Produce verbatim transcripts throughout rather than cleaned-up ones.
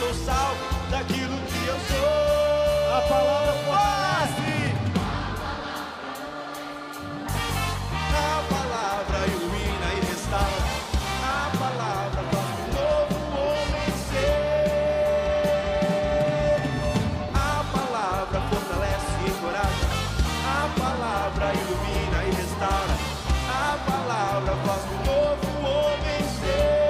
sou salvo daquilo que eu sou. A palavra fortalece. A palavra ilumina e restaura. A palavra faz um novo homem ser. A palavra fortalece e encoraja. A palavra ilumina e restaura. A palavra faz um novo homem ser.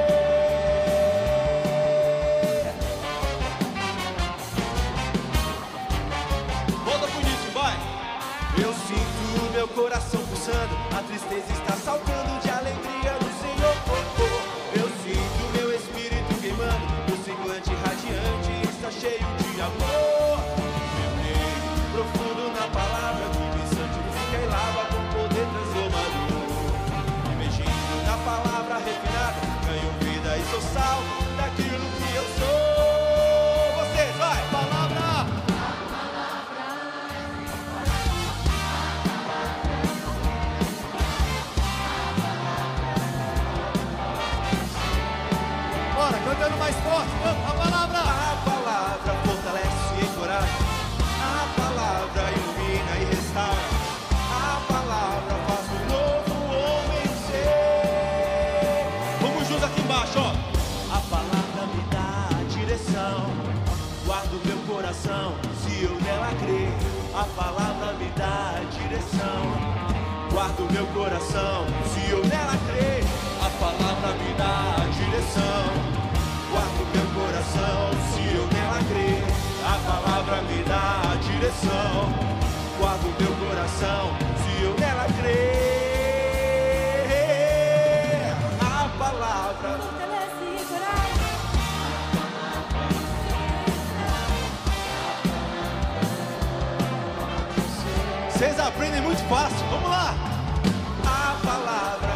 Volta pro início, vai! Eu sinto meu coração pulsando, a tristeza está saltando de alegria no Senhor. Oh, oh. Eu sinto meu espírito queimando, o semblante radiante está cheio de amor. Meu reino profundo na palavra que me santifica e lava com poder transformador. Emergindo na palavra refinada, ganho vida e sou salvo daquilo que eu sou. Vocês, vai! Palavra! Bora, cantando mais forte. A palavra. A palavra fortalece e encoraja. A palavra ilumina e restaura. A palavra faz um novo homem ser. Vamos juntos aqui embaixo, ó. A palavra me dá a direção. Guardo meu coração se eu nela crer. A palavra me dá a direção. Guardo meu coração se eu nela crer. A palavra me dá a direção. Guardo meu coração se eu nela crer. A palavra me dá a direção. Guardo meu coração se eu nela crer. A palavra fortalece e encoraja. vocês aprendem muito fácil. Vamos lá. A palavra,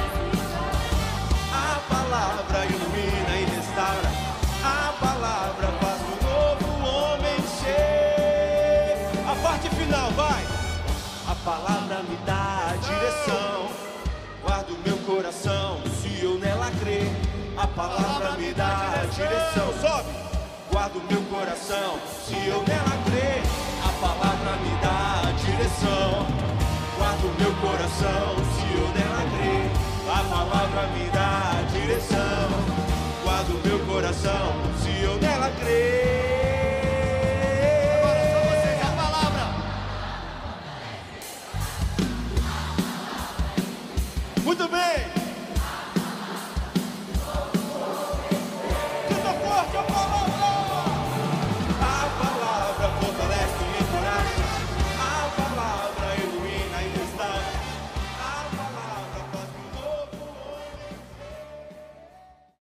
a palavra ilumina e restaura. A palavra faz um novo homem ser. A parte final, vai. A palavra me dá a direção. Guardo meu coração se eu nela crer. A palavra me dá a direção. Sobe. Guardo meu coração se eu nela crer. A palavra me dá a direção. Guardo meu coração se